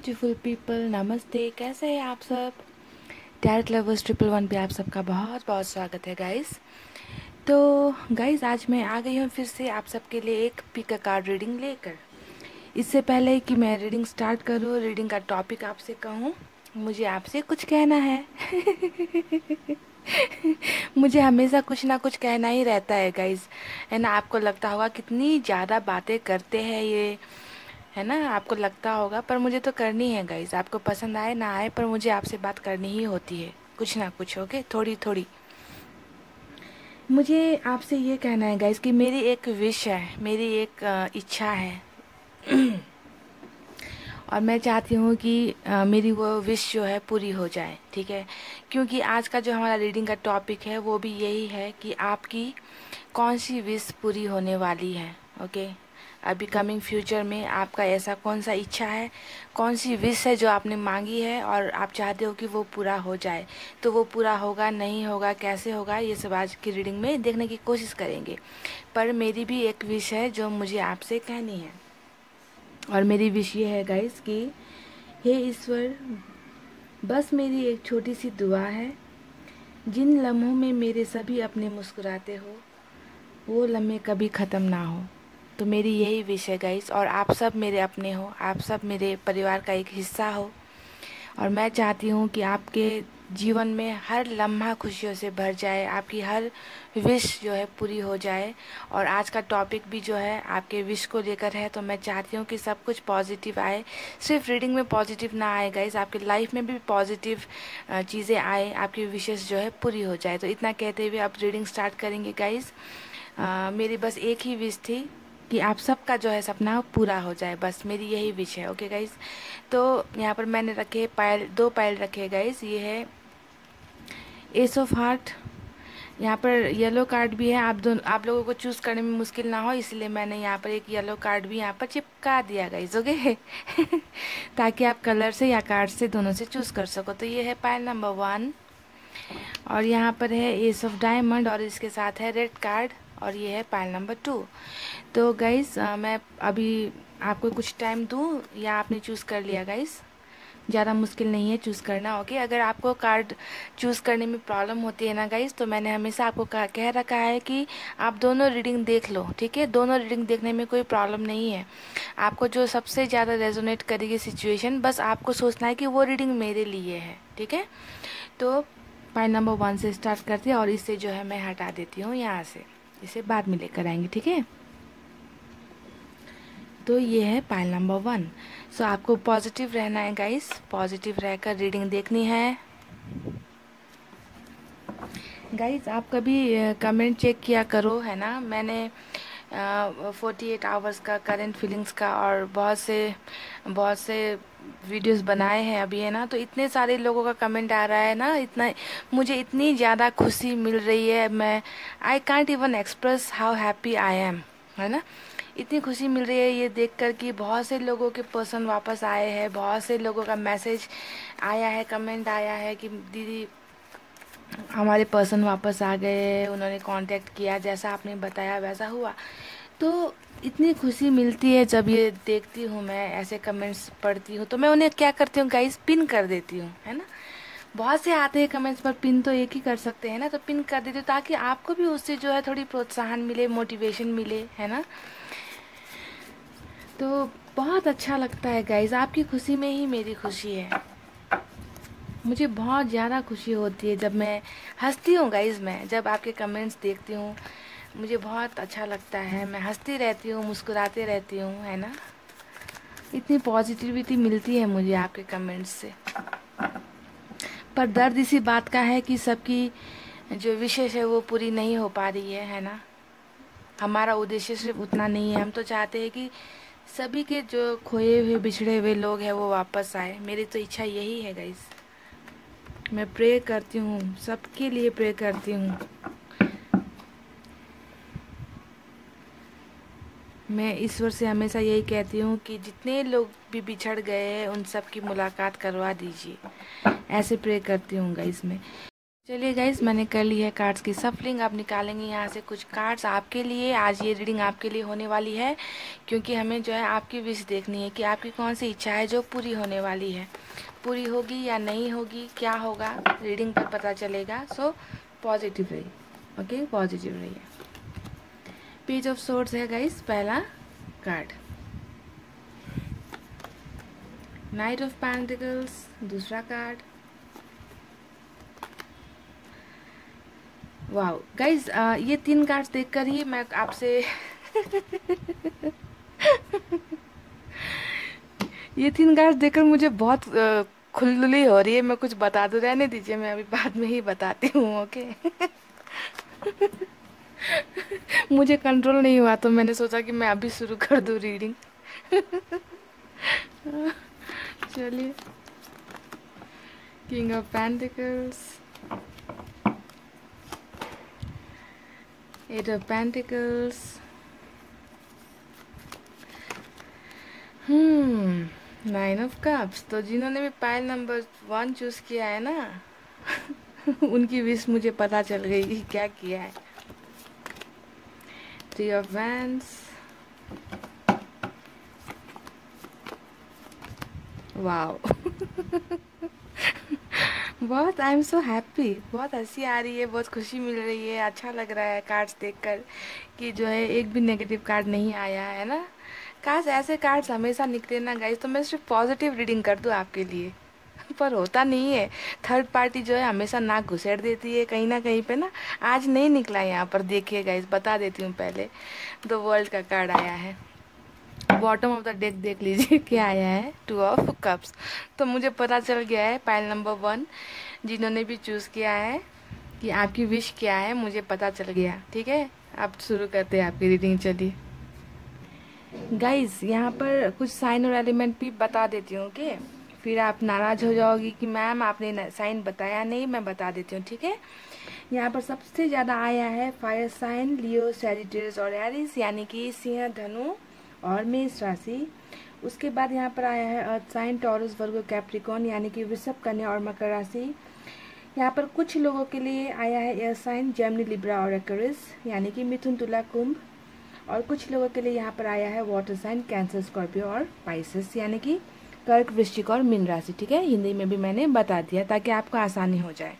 Beautiful people, नमस्ते। कैसे हैं आप सब? टैरेट लवर्स 111 पे आप सबका बहुत बहुत स्वागत है गाइस। तो गाइस, आज मैं आ गई हूँ फिर से आप सबके लिए एक पिक अ कार्ड रीडिंग लेकर। इससे पहले कि मैं रीडिंग स्टार्ट करूँ, रीडिंग का टॉपिक आपसे कहूँ, मुझे आपसे कुछ कहना है। मुझे हमेशा कुछ ना कुछ कहना ही रहता है गाइस, है ना। आपको लगता होगा कितनी ज़्यादा बातें करते हैं ये, है ना, आपको लगता होगा, पर मुझे तो करनी है गाइस। आपको पसंद आए ना आए, पर मुझे आपसे बात करनी ही होती है, कुछ ना कुछ, ओके, थोड़ी थोड़ी। मुझे आपसे ये कहना है गाइस कि मेरी एक विश है, मेरी एक इच्छा है। और मैं चाहती हूँ कि मेरी वो विश जो है पूरी हो जाए, ठीक है। क्योंकि आज का जो हमारा रीडिंग का टॉपिक है वो भी यही है कि आपकी कौन सी विश पूरी होने वाली है, ओके। अभी कमिंग फ्यूचर में आपका ऐसा कौन सा इच्छा है, कौन सी विश है जो आपने मांगी है और आप चाहते हो कि वो पूरा हो जाए। तो वो पूरा होगा नहीं होगा, कैसे होगा, ये सब आज की रीडिंग में देखने की कोशिश करेंगे। पर मेरी भी एक विश है जो मुझे आपसे कहनी है। और मेरी विश ये है गाइस कि हे ईश्वर, बस मेरी एक छोटी सी दुआ है, जिन लम्हों में मेरे सभी अपने मुस्कुराते हो वो लम्हे कभी ख़त्म ना हो। तो मेरी यही विश है गाइस। और आप सब मेरे अपने हो, आप सब मेरे परिवार का एक हिस्सा हो। और मैं चाहती हूँ कि आपके जीवन में हर लम्हा खुशियों से भर जाए, आपकी हर विश जो है पूरी हो जाए। और आज का टॉपिक भी जो है आपके विश को लेकर है, तो मैं चाहती हूँ कि सब कुछ पॉजिटिव आए। सिर्फ रीडिंग में पॉजिटिव ना आए गाइस, आपकी लाइफ में भी पॉजिटिव चीज़ें आए, आपकी विशेष जो है पूरी हो जाए। तो इतना कहते हुए अब रीडिंग स्टार्ट करेंगे गाइस। मेरी बस एक ही विश थी कि आप सबका जो है सपना पूरा हो जाए, बस मेरी यही विश है, ओके गाइस। तो यहाँ पर मैंने रखे पायल, दो पायल रखे गाइस। ये है एस ऑफ हार्ट। यहाँ पर येलो कार्ड भी है। आप लोगों को चूज़ करने में मुश्किल ना हो, इसलिए मैंने यहाँ पर एक येलो कार्ड भी यहाँ पर चिपका दिया गाइस, ओके। ताकि आप कलर से या कार्ड से दोनों से चूज़ कर सको। तो ये है पायल नंबर 1। और यहाँ पर है एस ऑफ डायमंड और इसके साथ है रेड कार्ड, और ये है पायल नंबर 2। तो गाइस, मैं अभी आपको कुछ टाइम दूँ या आपने चूज़ कर लिया गाइस? ज़्यादा मुश्किल नहीं है चूज़ करना, ओके। अगर आपको कार्ड चूज़ करने में प्रॉब्लम होती है ना गाइस, तो मैंने हमेशा आपको कह रखा है कि आप दोनों रीडिंग देख लो, ठीक है। दोनों रीडिंग देखने में कोई प्रॉब्लम नहीं है। आपको जो सबसे ज़्यादा रेजोनेट करेगी सिचुएशन, बस आपको सोचना है कि वो रीडिंग मेरे लिए है, ठीक है। तो पाइल नंबर 1 से स्टार्ट करते हैं, और इससे जो है मैं हटा देती हूँ यहाँ से, इसे बाद में लेकर आएंगे, ठीक है। तो ये है पाइल नंबर 1। सो आपको पॉजिटिव रहना है गाइस, पॉजिटिव रहकर रीडिंग देखनी है गाइस। आप कभी कमेंट चेक किया करो, है ना। मैंने 48 आवर्स का करंट फीलिंग्स का और बहुत से वीडियोस बनाए हैं अभी, है ना। तो इतने सारे लोगों का कमेंट आ रहा है ना, इतना मुझे इतनी ज़्यादा खुशी मिल रही है। मैं I can't even express how happy I am, है ना। इतनी खुशी मिल रही है ये देखकर कि बहुत से लोगों के पर्सन वापस आए हैं, बहुत से लोगों का मैसेज आया है, कमेंट आया है कि दीदी हमारे पर्सन वापस आ गए, उन्होंने कांटेक्ट किया, जैसा आपने बताया वैसा हुआ। तो इतनी खुशी मिलती है जब ये देखती हूँ, मैं ऐसे कमेंट्स पढ़ती हूँ, तो मैं उन्हें क्या करती हूँ गाइस, पिन कर देती हूँ, है ना। बहुत से आते हैं कमेंट्स पर, पिन तो एक ही कर सकते हैं ना, तो पिन कर देती हूँ ताकि आपको भी उससे जो है थोड़ी प्रोत्साहन मिले, मोटिवेशन मिले, है ना। तो बहुत अच्छा लगता है गाइस, आपकी खुशी में ही मेरी खुशी है। मुझे बहुत ज़्यादा खुशी होती है जब मैं हंसती हूँ गाइस। मैं जब आपके कमेंट्स देखती हूँ मुझे बहुत अच्छा लगता है, मैं हंसती रहती हूँ, मुस्कुराते रहती हूँ, है ना। इतनी पॉजिटिविटी मिलती है मुझे आपके कमेंट्स से। पर दर्द इसी बात का है कि सबकी जो विशेष है वो पूरी नहीं हो पा रही है ना। हमारा उद्देश्य सिर्फ उतना नहीं है, हम तो चाहते हैं कि सभी के जो खोए हुए बिछड़े हुए लोग हैं वो वापस आए। मेरी तो इच्छा यही है गाइस। मैं प्रे करती हूँ, सबके लिए प्रे करती हूँ। मैं ईश्वर से हमेशा यही कहती हूँ कि जितने लोग भी बिछड़ गए हैं उन सब की मुलाकात करवा दीजिए, ऐसे प्रे करती हूँ गाइस मैं। चलिए गाइस, मैंने कर ली है कार्ड्स की सफलिंग। आप निकालेंगे यहाँ से कुछ कार्ड्स आपके लिए। आज ये रीडिंग आपके लिए होने वाली है, क्योंकि हमें जो है आपकी विश देखनी है कि आपकी कौन सी इच्छा है जो पूरी होने वाली है। पूरी होगी या नहीं होगी, क्या होगा, रीडिंग पर पता चलेगा। सो पॉजिटिव रहिए, ओके, पॉजिटिव रहिए। पेज ऑफ सोर्ड्स है गाइस पहला कार्ड, नाइट ऑफ पेंटिकल्स दूसरा कार्ड। वाह गाइज, ये 3 कार्ड्स देखकर ही मैं आपसे ये 3 कार्ड्स देखकर मुझे बहुत खुलदुली हो रही है। मैं कुछ बता दूं, रहने दीजिए, मैं अभी बाद में ही बताती हूँ, ओके। मुझे कंट्रोल नहीं हुआ तो मैंने सोचा कि मैं अभी शुरू कर दूं रीडिंग। चलिए, king of pentacles, 8 of Pentacles, 9 of Cups। तो जिन्होंने भी पाइल नंबर 1 चूज किया है ना, उनकी विश मुझे पता चल गई कि क्या किया है। 3 of Wands, वाओ। बहुत, आई एम सो हैप्पी, बहुत हंसी आ रही है, बहुत खुशी मिल रही है, अच्छा लग रहा है कार्ड्स देखकर कि जो है एक भी नेगेटिव कार्ड नहीं आया है ना। काश ऐसे कार्ड्स हमेशा निकले ना गाइस, तो मैं सिर्फ पॉजिटिव रीडिंग कर दूं आपके लिए। पर होता नहीं है, थर्ड पार्टी जो है हमेशा नाक घुसेड़ देती है कहीं ना कहीं पे ना। आज नहीं निकला यहाँ पर, देखिए गाइस, बता देती हूँ पहले। द वर्ल्ड का कार्ड आया है। बॉटम ऑफ द डेक देख लीजिए क्या आया है, 2 ऑफ कप्स। तो मुझे पता चल गया है पाइल नंबर 1 जिन्होंने भी चूज किया है कि आपकी विश क्या है, मुझे पता चल गया। ठीक है, अब शुरू करते हैं आपकी रीडिंग। चलिए गाइज, यहाँ पर कुछ साइन और एलिमेंट भी बता देती हूँ, ओके। फिर आप नाराज हो जाओगी कि मैम आपने साइन बताया नहीं, मैं बता देती हूँ, ठीक है। यहाँ पर सबसे ज्यादा आया है फायर साइन, लियो, सैजिटेरियस और एरिस, यानी कि सिंह, धनु और मेष राशि। उसके बाद यहाँ पर आया है earth sign, Taurus, Virgo, Capricorn, यानी कि वृषभ, कन्या और मकर राशि। यहाँ पर कुछ लोगों के लिए आया है एयर साइन, जेमिनी, लिब्रा और एक्वेरियस, यानी कि मिथुन, तुला, कुंभ। और कुछ लोगों के लिए यहाँ पर आया है वाटर साइन, कैंसर, स्कॉर्पियो और पाइसेस, यानी कि कर्क, वृश्चिक और मीन राशि। ठीक है, हिंदी में भी मैंने बता दिया ताकि आपको आसानी हो जाए।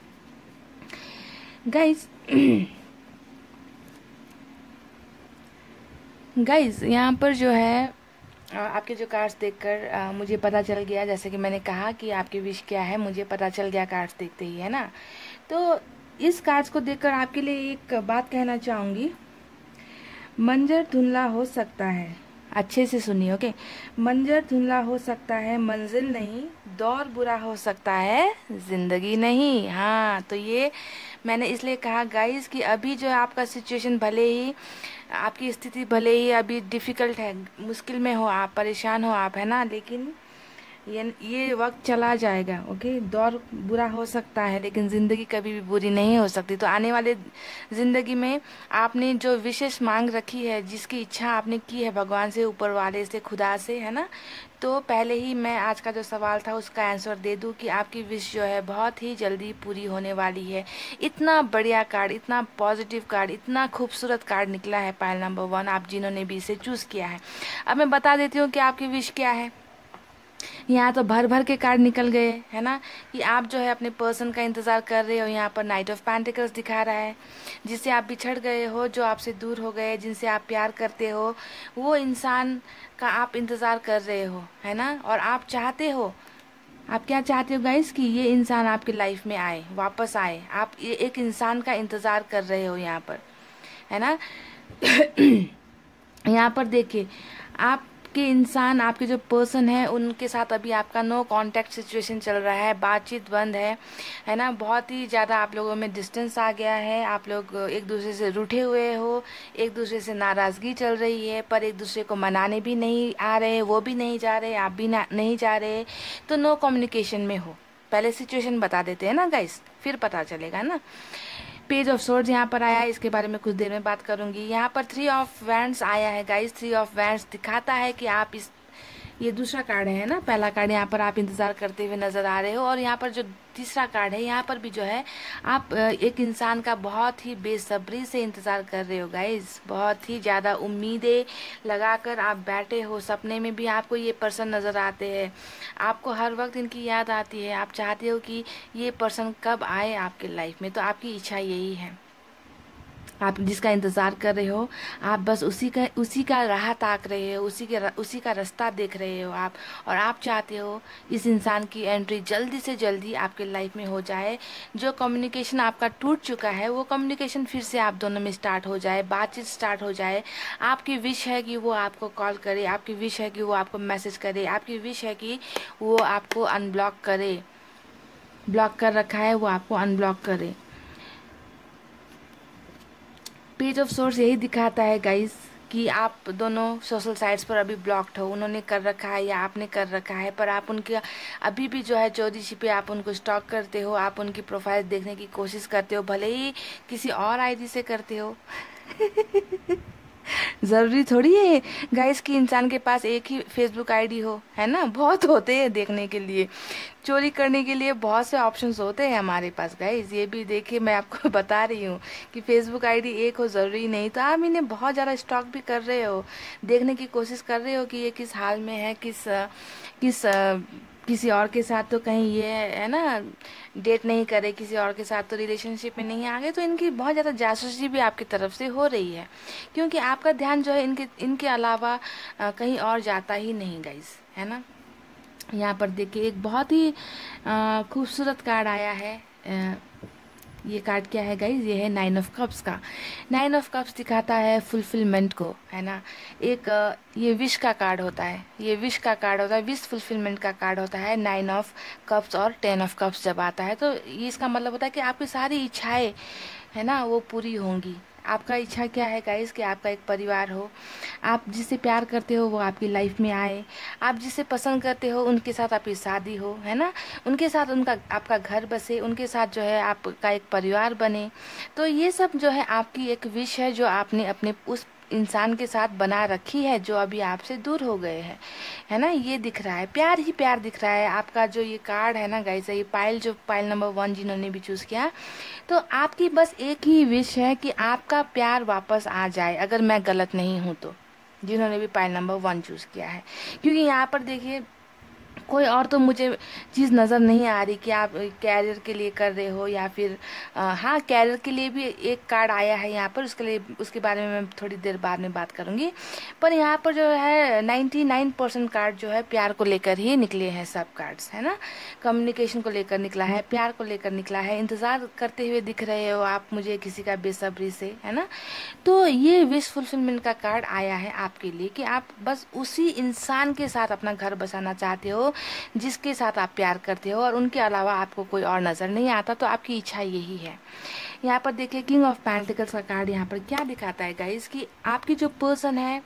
गाइज यहाँ पर जो है आपके जो कार्ड्स देखकर मुझे पता चल गया, जैसे कि मैंने कहा कि आपकी विश क्या है, मुझे पता चल गया कार्ड्स देखते ही, है ना। तो इस कार्ड्स को देखकर आपके लिए एक बात कहना चाहूंगी। मंजर धुंधला हो सकता है, अच्छे से सुनिए, ओके। मंजर धुंधला हो सकता है, मंजिल नहीं। दौर बुरा हो सकता है, जिंदगी नहीं। हाँ, तो ये मैंने इसलिए कहा गाइस कि अभी जो आपका सिचुएशन, भले ही आपकी स्थिति भले ही अभी डिफिकल्ट है, मुश्किल में हो आप, परेशान हो आप, है ना, लेकिन ये वक्त चला जाएगा, ओके। दौर बुरा हो सकता है लेकिन ज़िंदगी कभी भी बुरी नहीं हो सकती। तो आने वाले ज़िंदगी में आपने जो विशेष मांग रखी है, जिसकी इच्छा आपने की है भगवान से, ऊपर वाले से, खुदा से, है ना, तो पहले ही मैं आज का जो सवाल था उसका आंसर दे दूं कि आपकी विश जो है बहुत ही जल्दी पूरी होने वाली है। इतना बढ़िया कार्ड, इतना पॉजिटिव कार्ड, इतना खूबसूरत कार्ड निकला है पाइल नंबर 1, आप जिन्होंने भी इसे चूज़ किया है। अब मैं बता देती हूँ कि आपकी विश क्या है। यहाँ तो भर भर के कार्ड निकल गए, है ना, कि आप जो है अपने पर्सन का इंतजार कर रहे हो। यहाँ पर नाइट ऑफ पेंटिकल्स दिखा रहा है, जिससे आप बिछड़ गए हो, जो आपसे दूर हो गए, जिनसे आप प्यार करते हो, वो इंसान का आप इंतजार कर रहे हो, है ना। और आप चाहते हो, आप क्या चाहते हो गाइस, कि ये इंसान आपकी लाइफ में आए, वापस आए। आप ये एक इंसान का इंतजार कर रहे हो यहाँ पर, है ना। यहाँ पर देखिए, आपके इंसान, आपके जो पर्सन है, उनके साथ अभी आपका नो कांटेक्ट सिचुएशन चल रहा है, बातचीत बंद है ना। बहुत ही ज़्यादा आप लोगों में डिस्टेंस आ गया है, आप लोग एक दूसरे से रूठे हुए हो, एक दूसरे से नाराज़गी चल रही है, पर एक दूसरे को मनाने भी नहीं आ रहे, वो भी नहीं जा रहे, आप भी नहीं जा रहे, तो नो कम्युनिकेशन में हो। पहले सिचुएशन बता देते हैं ना गाइस, फिर पता चलेगा ना। पेज ऑफ सोर्ड्स यहाँ पर आया है, इसके बारे में कुछ देर में बात करूंगी। यहाँ पर 3 ऑफ वैंड्स आया है गाइस। 3 ऑफ वैंड्स दिखाता है कि आप ये दूसरा कार्ड है ना, पहला कार्ड यहाँ पर आप इंतज़ार करते हुए नज़र आ रहे हो, और यहाँ पर जो तीसरा कार्ड है यहाँ पर भी जो है आप एक इंसान का बहुत ही बेसब्री से इंतज़ार कर रहे हो गाइज। बहुत ही ज़्यादा उम्मीदें लगाकर आप बैठे हो, सपने में भी आपको ये पर्सन नज़र आते हैं, आपको हर वक्त इनकी याद आती है, आप चाहते हो कि ये पर्सन कब आए आपके लाइफ में। तो आपकी इच्छा यही है, आप जिसका इंतज़ार कर रहे हो, आप बस उसी का राह ताक रहे हो, उसी का रास्ता देख रहे हो आप, और आप चाहते हो इस इंसान की एंट्री जल्दी से जल्दी आपके लाइफ में हो जाए। जो कम्युनिकेशन आपका टूट चुका है वो कम्युनिकेशन फिर से आप दोनों में स्टार्ट हो जाए, बातचीत स्टार्ट हो जाए। आपकी विश है कि वो आपको कॉल करे, आपकी विश है कि वो आपको मैसेज करे, आपकी विश है कि वो आपको अनब्लॉक करे, ब्लॉक कर रखा है वो आपको अनब्लॉक करे। पेज ऑफ सोर्स यही दिखाता है गाइस कि आप दोनों सोशल साइट्स पर अभी ब्लॉक्ड हो, उन्होंने कर रखा है या आपने कर रखा है, पर आप उनके अभी भी जो है चोरी छिपे आप उनको स्टॉक करते हो, आप उनकी प्रोफाइल देखने की कोशिश करते हो, भले ही किसी और आईडी से करते हो। ज़रूरी थोड़ी है गाइस कि इंसान के पास एक ही फेसबुक आईडी हो, है ना, बहुत होते हैं देखने के लिए, चोरी करने के लिए बहुत से ऑप्शंस होते हैं हमारे पास गाइस। ये भी देखिए, मैं आपको बता रही हूँ कि फेसबुक आईडी एक हो ज़रूरी नहीं, तो आप इन्हें बहुत ज़्यादा स्टॉक भी कर रहे हो, देखने की कोशिश कर रहे हो कि ये किस हाल में है, किस किसी और के साथ तो कहीं ये है ना डेट नहीं करे, किसी और के साथ तो रिलेशनशिप में नहीं आ गए। तो इनकी बहुत ज़्यादा जासूसी भी आपकी तरफ से हो रही है, क्योंकि आपका ध्यान जो है इनके अलावा कहीं और जाता ही नहीं गाइस, है ना। यहाँ पर देखिए एक बहुत ही खूबसूरत कार्ड आया है। ये कार्ड क्या है गाइज, ये है 9 ऑफ कप्स का। 9 ऑफ कप्स दिखाता है फुलफिलमेंट को, है ना। एक ये विश का कार्ड होता है, ये विश का कार्ड होता है, विश फुलफिलमेंट का कार्ड होता है 9 ऑफ कप्स और 10 ऑफ कप्स जब आता है, तो ये इसका मतलब होता है कि आपकी सारी इच्छाएं है ना वो पूरी होंगी। आपका इच्छा क्या है गाइस कि आपका एक परिवार हो, आप जिससे प्यार करते हो वो आपकी लाइफ में आए, आप जिसे पसंद करते हो उनके साथ आपकी शादी हो, है ना, उनके साथ आपका घर बसे, उनके साथ जो है आपका एक परिवार बने। तो ये सब जो है आपकी एक विश है जो आपने अपने उस इंसान के साथ बना रखी है जो अभी आपसे दूर हो गए हैं, है ना। ये दिख रहा है, प्यार ही प्यार दिख रहा है। आपका जो ये कार्ड है ना गाइस, ये पाइल नंबर 1 जिन्होंने भी चूज किया, तो आपकी बस एक ही विश है कि आपका प्यार वापस आ जाए, अगर मैं गलत नहीं हूँ तो, जिन्होंने भी पाइल नंबर 1 चूज किया है। क्योंकि यहाँ पर देखिए कोई और तो मुझे चीज़ नज़र नहीं आ रही कि आप कैरियर के लिए कर रहे हो या फिर हाँ कैरियर के लिए भी एक कार्ड आया है यहाँ पर, उसके बारे में मैं थोड़ी देर बाद में बात करूँगी। पर यहाँ पर जो है 99% कार्ड जो है प्यार को लेकर ही निकले हैं, सब कार्ड्स, है ना। कम्युनिकेशन को लेकर निकला है, प्यार को लेकर निकला है, इंतज़ार करते हुए दिख रहे हो आप मुझे किसी का बेसब्री से, है ना। तो ये विश फुलफिलमेंट का कार्ड आया है आपके लिए कि आप बस उसी इंसान के साथ अपना घर बसाना चाहते हो जिसके साथ आप प्यार करते हो, और उनके अलावा आपको कोई और नज़र नहीं आता। तो आपकी इच्छा यही है। यहाँ पर देखिए किंग ऑफ पेंटिकल्स का कार्ड यहाँ पर क्या दिखाता है गाइस कि आपकी जो पर्सन है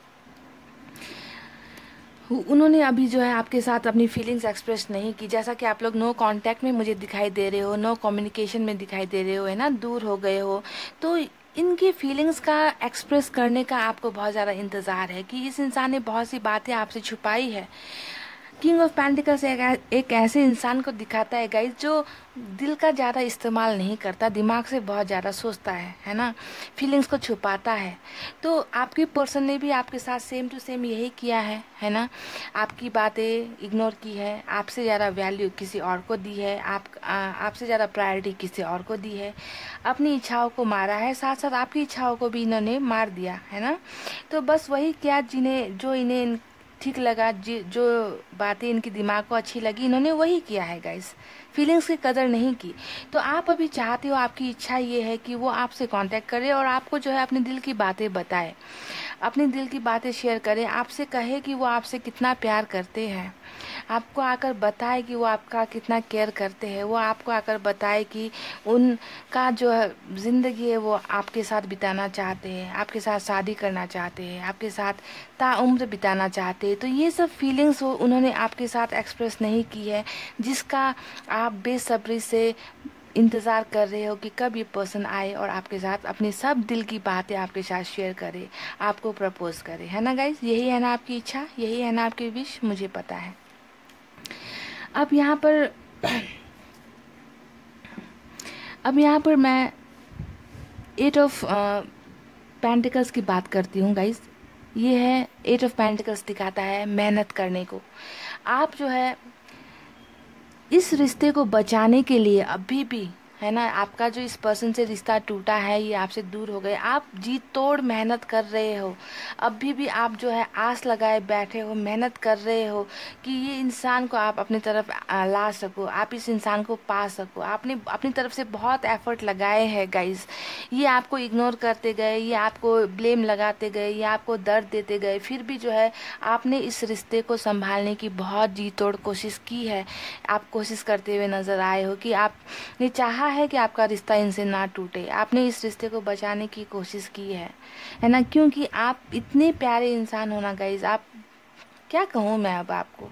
उन्होंने अभी जो है आपके साथ अपनी फीलिंग्स एक्सप्रेस नहीं की, जैसा कि आप लोग नो कांटेक्ट में मुझे दिखाई दे रहे हो, नो कम्युनिकेशन में दिखाई दे रहे हो, है ना, दूर हो गए हो। तो इनकी फीलिंग्स का एक्सप्रेस करने का आपको बहुत ज़्यादा इंतज़ार है कि इस इंसान ने बहुत सी बातें आपसे छुपाई है। किंग ऑफ पेंटिकल्स एक ऐसे इंसान को दिखाता है गाइस जो दिल का ज़्यादा इस्तेमाल नहीं करता, दिमाग से बहुत ज़्यादा सोचता है ना, फीलिंग्स को छुपाता है। तो आपकी पर्सन ने भी आपके साथ सेम टू सेम यही किया है ना। आपकी बातें इग्नोर की है, आपसे ज़्यादा वैल्यू किसी और को दी है, आपसे ज़्यादा प्रायोरिटी किसी और को दी है, अपनी इच्छाओं को मारा है, साथ साथ आपकी इच्छाओं को भी इन्होंने मार दिया, है ना। तो बस वही क्या जो इन्हें ठीक लगा, जो बातें इनके दिमाग को अच्छी लगी, इन्होंने वही किया है गाइस, फीलिंग्स की कदर नहीं की। तो आप अभी चाहते हो, आपकी इच्छा ये है कि वो आपसे कांटेक्ट करे और आपको जो है अपने दिल की बातें बताए, अपने दिल की बातें शेयर करे, आपसे कहे कि वो आपसे कितना प्यार करते हैं, आपको आकर बताए कि वो आपका कितना केयर करते हैं, वो आपको आकर बताए कि उनका जो ज़िंदगी है वो आपके साथ बिताना चाहते हैं, आपके साथ शादी करना चाहते हैं, आपके साथ ताउम्र बिताना चाहते हैं। तो ये सब फीलिंग्स उन्होंने आपके साथ एक्सप्रेस नहीं की है, जिसका आप बेसब्री से इंतज़ार कर रहे हो कि कब ये पर्सन आए और आपके साथ अपनी सब दिल की बातें आपके साथ शेयर करे, आपको प्रपोज करे, है ना गाइज? यही है ना आपकी इच्छा, यही है ना आपकी विश, मुझे पता है। अब यहाँ पर मैं 8 ऑफ पेंटिकल्स की बात करती हूँ गाइज। ये है 8 ऑफ पेंटिकल्स, दिखाता है मेहनत करने को। आप जो है इस रिश्ते को बचाने के लिए अभी भी, है ना, आपका जो इस पर्सन से रिश्ता टूटा है, ये आपसे दूर हो गए, आप जी तोड़ मेहनत कर रहे हो, अभी भी आप जो है आस लगाए बैठे हो, मेहनत कर रहे हो कि ये इंसान को आप अपनी तरफ ला सको, आप इस इंसान को पा सको। आपने अपनी तरफ से बहुत एफर्ट लगाए हैं गाइस। ये आपको इग्नोर करते गए, ये आपको ब्लेम लगाते गए, ये आपको दर्द देते गए, फिर भी जो है आपने इस रिश्ते को संभालने की बहुत जी तोड़ कोशिश की है। आप कोशिश करते हुए नज़र आए हो कि आपने चाहा है कि आपका रिश्ता इनसे ना टूटे, आपने इस रिश्ते को बचाने की कोशिश की है ना, क्योंकि आप इतने प्यारे इंसान हो ना गाइज। आप क्या कहूँ मैं अब आपको,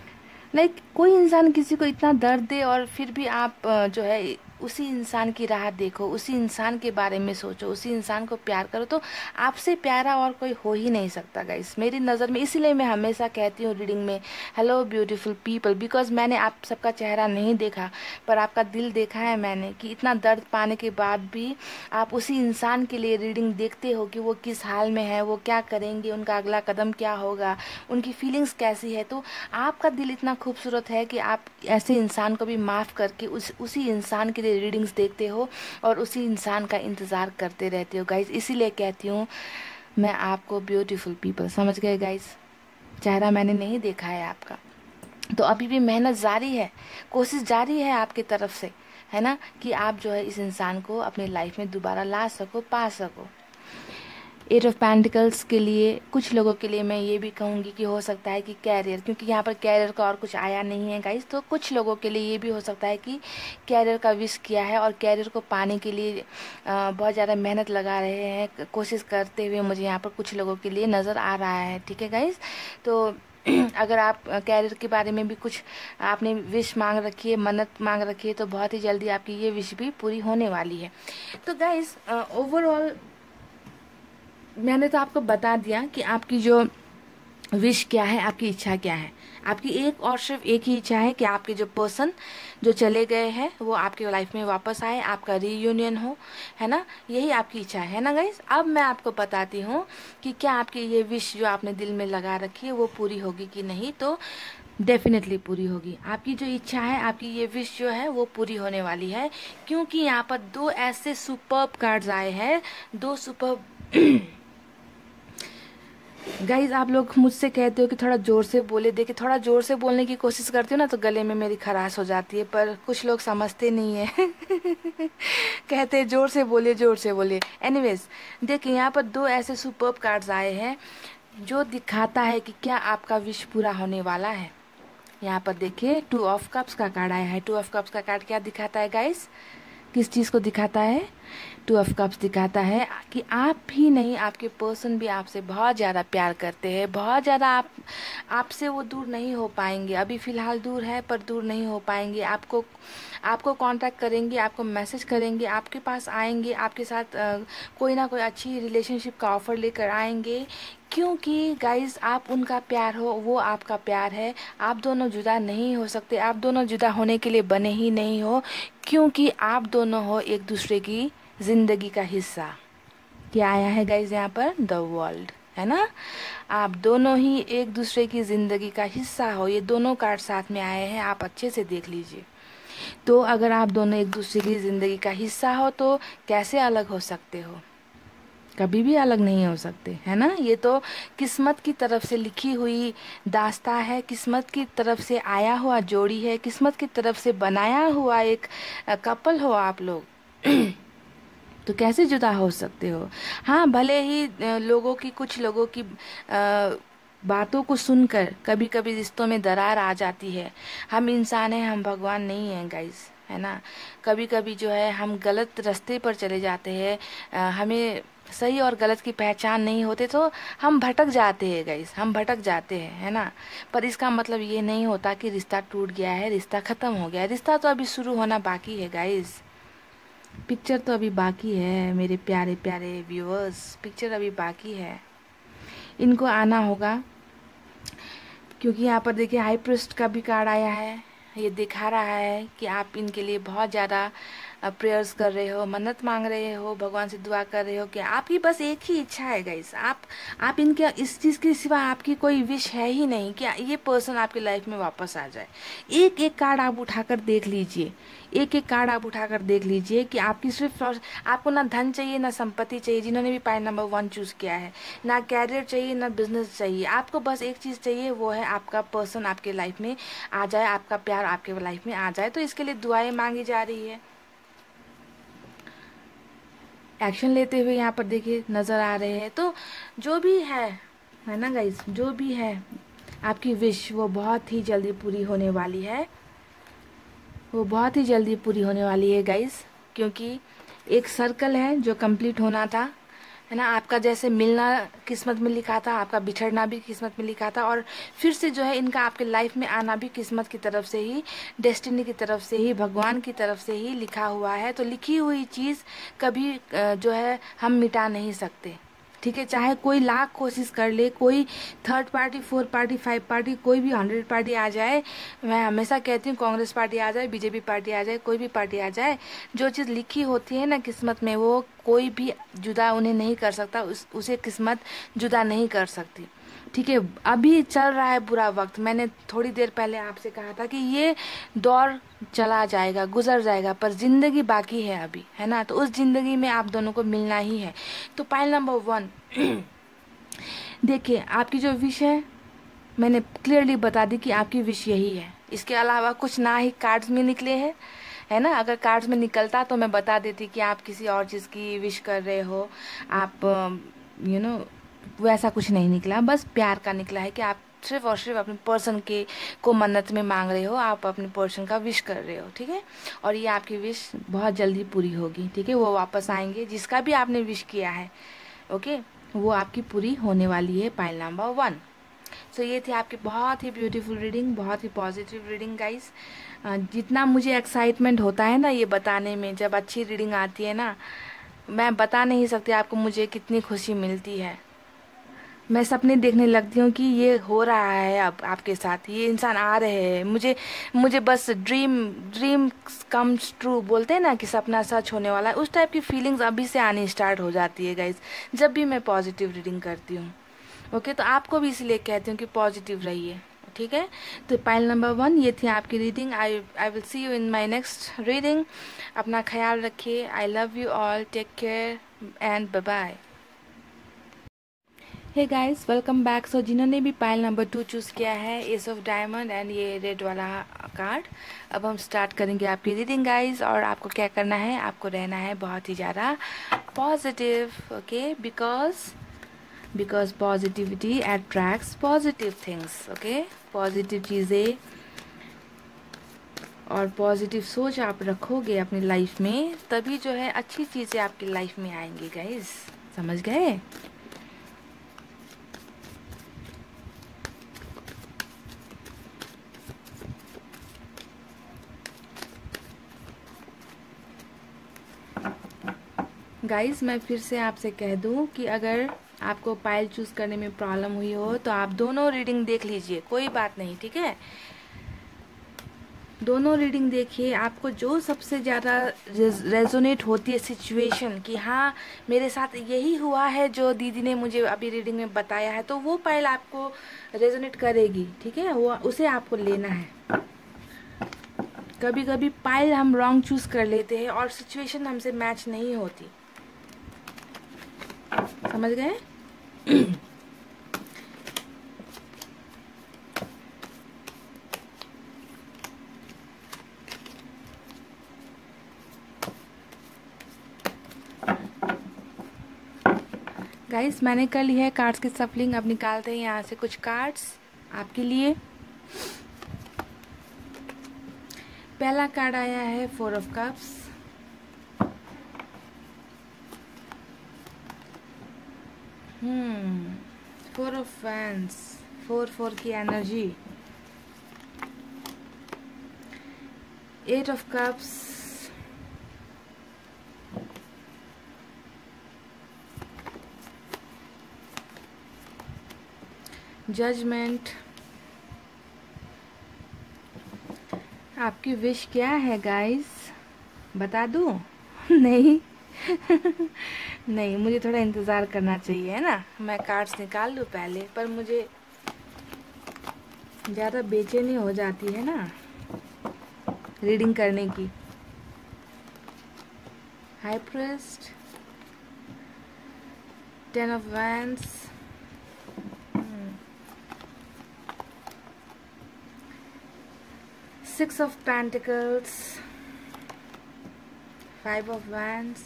लाइक कोई इंसान किसी को इतना दर्द दे और फिर भी आप जो है उसी इंसान की राह देखो, उसी इंसान के बारे में सोचो, उसी इंसान को प्यार करो, तो आपसे प्यारा और कोई हो ही नहीं सकता गाइस मेरी नज़र में। इसीलिए मैं हमेशा कहती हूँ रीडिंग में, हेलो ब्यूटीफुल पीपल, बिकॉज मैंने आप सबका चेहरा नहीं देखा पर आपका दिल देखा है मैंने, कि इतना दर्द पाने के बाद भी आप उसी इंसान के लिए रीडिंग देखते हो कि वो किस हाल में है, वो क्या करेंगे, उनका अगला कदम क्या होगा, उनकी फीलिंग्स कैसी है। तो आपका दिल इतना खूबसूरत है कि आप ऐसे इंसान को भी माफ़ करके उसी इंसान के लिए रीडिंग्स देखते हो और उसी इंसान का इंतज़ार करते रहते हो गाइज। इसीलिए कहती हूँ मैं आपको ब्यूटीफुल पीपल, समझ गए गाइज? चेहरा मैंने नहीं देखा है आपका, तो अभी भी मेहनत जारी है, कोशिश जारी है आपकी तरफ से, है ना, कि आप जो है इस इंसान को अपनी लाइफ में दोबारा ला सको, पा सको। 8 ऑफ पेंटिकल्स के लिए कुछ लोगों के लिए मैं ये भी कहूँगी कि हो सकता है कि कैरियर, क्योंकि यहाँ पर कैरियर का और कुछ आया नहीं है गाइस, तो कुछ लोगों के लिए ये भी हो सकता है कि कैरियर का विश किया है और कैरियर को पाने के लिए बहुत ज़्यादा मेहनत लगा रहे हैं, कोशिश करते हुए मुझे यहाँ पर कुछ लोगों के लिए नज़र आ रहा है। ठीक है गाइस, तो अगर आप कैरियर के बारे में भी कुछ आपने विश मांग रखी है, मन्नत मांग रखी है, तो बहुत ही जल्दी आपकी ये विश भी पूरी होने वाली है। तो गाइस ओवरऑल मैंने तो आपको बता दिया कि आपकी जो विश क्या है, आपकी इच्छा क्या है। आपकी एक और सिर्फ एक ही इच्छा है कि आपके जो पर्सन जो चले गए हैं वो आपके लाइफ में वापस आए, आपका रीयूनियन हो, है ना, यही आपकी इच्छा है ना गाइस। अब मैं आपको बताती हूँ कि क्या आपकी ये विश जो आपने दिल में लगा रखी है वो पूरी होगी कि नहीं। तो डेफिनेटली पूरी होगी। आपकी जो इच्छा है, आपकी ये विश जो है वो पूरी होने वाली है, क्योंकि यहाँ पर 2 ऐसे सुपर्ब कार्ड्स आए हैं, 2 सुपर्ब गाइज। आप लोग मुझसे कहते हो कि थोड़ा ज़ोर से बोले, देखिए थोड़ा ज़ोर से बोलने की कोशिश करती हूँ ना तो गले में मेरी खराश हो जाती है, पर कुछ लोग समझते नहीं है कहते हैं ज़ोर से बोलिए, ज़ोर से बोलिए। एनीवेज देखिए यहाँ पर 2 ऐसे सुपर्ब कार्ड्स आए हैं जो दिखाता है कि क्या आपका विश पूरा होने वाला है। यहाँ पर देखिए 2 ऑफ कप्स का कार्ड आया है। 2 ऑफ कप्स का कार्ड क्या दिखाता है गाइस, किस चीज़ को दिखाता है? 2 ऑफ कप्स दिखाता है कि आप ही नहीं, आपके पर्सन भी आपसे बहुत ज़्यादा प्यार करते हैं, बहुत ज़्यादा आपसे वो दूर नहीं हो पाएंगे। अभी फ़िलहाल दूर है पर दूर नहीं हो पाएंगे। आपको कांटेक्ट करेंगे, आपको मैसेज करेंगे, आपके पास आएंगे, आपके साथ कोई ना कोई अच्छी रिलेशनशिप का ऑफ़र लेकर आएंगे, क्योंकि गाइज आप उनका प्यार हो, वो आपका प्यार है। आप दोनों जुदा नहीं हो सकते, आप दोनों जुदा होने के लिए बने ही नहीं हो, क्योंकि आप दोनों हो एक दूसरे की ज़िंदगी का हिस्सा। क्या आया है गाइज यहाँ पर? द वर्ल्ड, है ना। आप दोनों ही एक दूसरे की ज़िंदगी का हिस्सा हो, ये दोनों कार्ड साथ में आए हैं, आप अच्छे से देख लीजिए। तो अगर आप दोनों एक दूसरे की ज़िंदगी का हिस्सा हो तो कैसे अलग हो सकते हो? कभी भी अलग नहीं हो सकते, है ना। ये तो किस्मत की तरफ से लिखी हुई दास्तां है, किस्मत की तरफ से आया हुआ जोड़ी है, किस्मत की तरफ से बनाया हुआ एक कपल हो आप लोग तो कैसे जुदा हो सकते हो? हाँ, भले ही कुछ लोगों की बातों को सुनकर कभी कभी रिश्तों में दरार आ जाती है। हम इंसान हैं, हम भगवान नहीं हैं गाइस, है ना। कभी कभी जो है हम गलत रास्ते पर चले जाते हैं, हमें सही और गलत की पहचान नहीं होते तो हम भटक जाते हैं गाइस, हम भटक जाते हैं, है ना। पर इसका मतलब ये नहीं होता कि रिश्ता टूट गया है, रिश्ता ख़त्म हो गया है। रिश्ता तो अभी शुरू होना बाकी है गाइस, पिक्चर तो अभी बाकी है मेरे प्यारे प्यारे व्यूअर्स, पिक्चर अभी बाकी है, इनको आना होगा। क्योंकि यहाँ पर देखिए हाई प्रीस्ट का भी कार्ड आया है। ये दिखा रहा है कि आप इनके लिए बहुत ज़्यादा प्रेयर्स कर रहे हो, मन्नत मांग रहे हो, भगवान से दुआ कर रहे हो कि आपकी बस एक ही इच्छा है गाइस, आप इनके इस चीज़ के सिवा आपकी कोई विश है ही नहीं कि ये पर्सन आपकी लाइफ में वापस आ जाए। एक एक कार्ड आप उठाकर देख लीजिए, एक एक कार्ड आप उठाकर देख लीजिए कि आपकी सिर्फ आपको ना धन चाहिए, ना संपत्ति चाहिए, जिन्होंने भी पाइल नंबर 1 चूज़ किया है, ना कैरियर चाहिए, ना बिजनेस चाहिए, आपको बस एक चीज़ चाहिए, वो है आपका पर्सन आपके लाइफ में आ जाए, आपका प्यार आपके लाइफ में आ जाए। तो इसके लिए दुआएं मांगी जा रही है, एक्शन लेते हुए यहाँ पर देखिए नज़र आ रहे हैं। तो जो भी है ना गाइस, जो भी है आपकी विश वो बहुत ही जल्दी पूरी होने वाली है, वो बहुत ही जल्दी पूरी होने वाली है गाइस। क्योंकि एक सर्कल है जो कंप्लीट होना था, है ना। आपका जैसे मिलना किस्मत में लिखा था, आपका बिछड़ना भी किस्मत में लिखा था, और फिर से जो है इनका आपके लाइफ में आना भी किस्मत की तरफ से ही, डेस्टिनी की तरफ से ही, भगवान की तरफ से ही लिखा हुआ है। तो लिखी हुई चीज़ कभी जो है हम मिटा नहीं सकते, ठीक है। चाहे कोई लाख कोशिश कर ले, कोई 3rd पार्टी, 4 पार्टी, 5 पार्टी, कोई भी 100 पार्टी आ जाए, मैं हमेशा कहती हूँ कांग्रेस पार्टी आ जाए, बीजेपी पार्टी आ जाए, कोई भी पार्टी आ जाए, जो चीज़ लिखी होती है ना किस्मत में, वो कोई भी जुदा उन्हें नहीं कर सकता, उसे किस्मत जुदा नहीं कर सकती, ठीक है। अभी चल रहा है बुरा वक्त, मैंने थोड़ी देर पहले आपसे कहा था कि ये दौर चला जाएगा, गुजर जाएगा, पर जिंदगी बाकी है अभी, है ना। तो उस जिंदगी में आप दोनों को मिलना ही है। तो पाइल नंबर 1 देखिए आपकी जो विश है मैंने क्लियरली बता दी कि आपकी विश यही है, इसके अलावा कुछ ना ही कार्ड्स में निकले हैं, है ना। अगर कार्ड्स में निकलता तो मैं बता देती कि आप किसी और चीज़ की विश कर रहे हो, आप यू नो वैसा कुछ नहीं निकला, बस प्यार का निकला है कि आप सिर्फ और सिर्फ अपने पर्सन के को मन्नत में मांग रहे हो, आप अपने पर्सन का विश कर रहे हो, ठीक है। और ये आपकी विश बहुत जल्दी पूरी होगी, ठीक है। वो वापस आएंगे, जिसका भी आपने विश किया है, ओके, वो आपकी पूरी होने वाली है, पाइल नंबर 1। सो ये थी आपकी बहुत ही ब्यूटीफुल रीडिंग, बहुत ही पॉजिटिव रीडिंग गाइस। जितना मुझे एक्साइटमेंट होता है ना ये बताने में, जब अच्छी रीडिंग आती है ना, मैं बता नहीं सकती आपको मुझे कितनी खुशी मिलती है। मैं सपने देखने लगती हूँ कि ये हो रहा है, अब आपके साथ ये इंसान आ रहे हैं, मुझे बस ड्रीम कम्स ट्रू बोलते हैं ना कि सपना सच होने वाला है, उस टाइप की फीलिंग्स अभी से आनी स्टार्ट हो जाती है गाइज, जब भी मैं पॉजिटिव रीडिंग करती हूँ, ओके। तो आपको भी इसलिए कहती हूँ कि पॉजिटिव रहिए, ठीक है। तो पाइल नंबर 1 ये थी आपकी reading. I will see you in my next reading. अपना ख्याल रखिए। I love you all, take care and bye bye. Hey guys, welcome back. So जिन्होंने भी पाइल नंबर 2 चूज़ किया है, एस ऑफ डायमंड एंड ये रेड वाला card, अब हम स्टार्ट करेंगे आपकी रीडिंग गाइस। और आपको क्या करना है, आपको रहना है बहुत ही ज़्यादा positive, okay, because positivity attracts positive things, okay. Positive चीज़ें और पॉजिटिव सोच आप रखोगे अपनी लाइफ में, तभी जो है अच्छी चीज़ें आपकी लाइफ में आएंगी गाइस, समझ गए। गाइस मैं फिर से आपसे कह दूं कि अगर आपको पाइल चूज़ करने में प्रॉब्लम हुई हो तो आप दोनों रीडिंग देख लीजिए, कोई बात नहीं, ठीक है। दोनों रीडिंग देखिए, आपको जो सबसे ज़्यादा रेजोनेट होती है सिचुएशन कि हाँ मेरे साथ यही हुआ है जो दीदी ने मुझे अभी रीडिंग में बताया है, तो वो पाइल आपको रेजोनेट करेगी, ठीक है, वो उसे आपको लेना है। कभी कभी पाइल हम रॉन्ग चूज़ कर लेते हैं और सिचुएशन हमसे मैच नहीं होती, समझ गए। गाइस मैंने कर ली है कार्ड्स की सफलिंग। अब निकालते हैं यहाँ से कुछ कार्ड्स आपके लिए। पहला कार्ड आया है 4 of cups, four of fans, 4 की एनर्जी, 8 ऑफ कप्स, जजमेंट। आपकी विश क्या है गाइस, बता दूं? नहीं नहीं, मुझे थोड़ा इंतज़ार करना चाहिए, है ना। मैं कार्ड्स निकाल लूँ पहले, पर मुझे ज़्यादा बेचैनी हो जाती है ना रीडिंग करने की। High priest, 10 of wands, 6 of pentacles, 5 of wands,